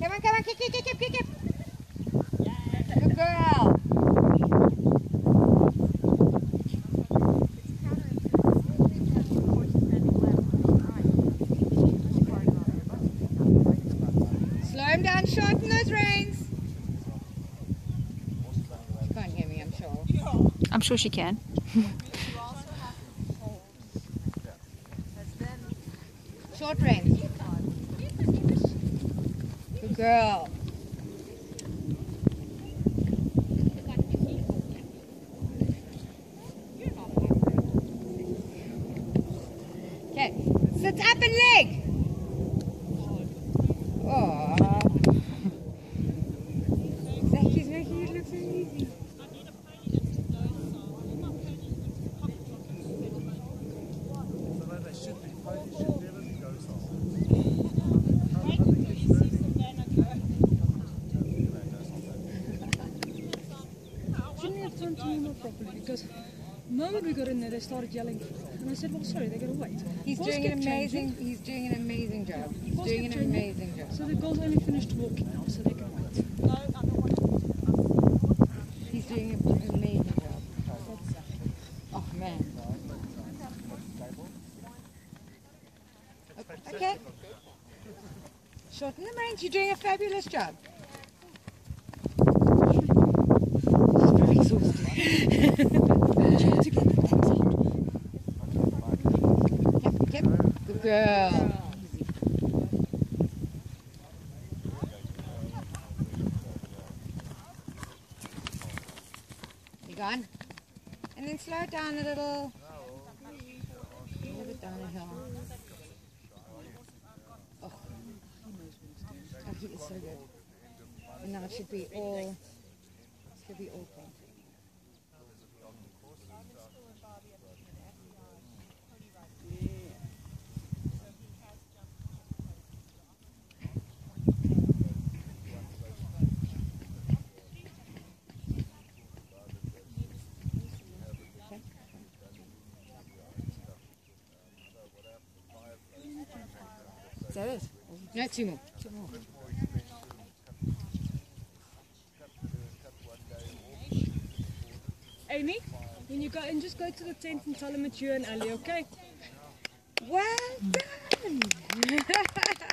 Come on, kick. Good girl. Slow him down, shorten those reins. She can't hear me, I'm sure. I'm sure she can. Short reins. Good girl. Okay, sit up and leg. Oh, Zac is making it look so easy. Shouldn't we have time to warm up properly? Because the moment we got in there, they started yelling, and I said, "Well, sorry, they gotta wait." He's doing an amazing. He's doing an amazing job. He's doing an amazing job. So the girls only finished walking now, so they can wait. He's doing an amazing job. Oh man. Okay. Shorten the reins. You're doing a fabulous job. She's very exhausted. Yep. Good girl. You gone? And then slow it down a little. A little bit down the hill. Oh, he is so good. And now it should be all clean. Is that it? No, two more. Amy, when you go in, just go to the tent and tell them it's you and Ali, okay? Well done!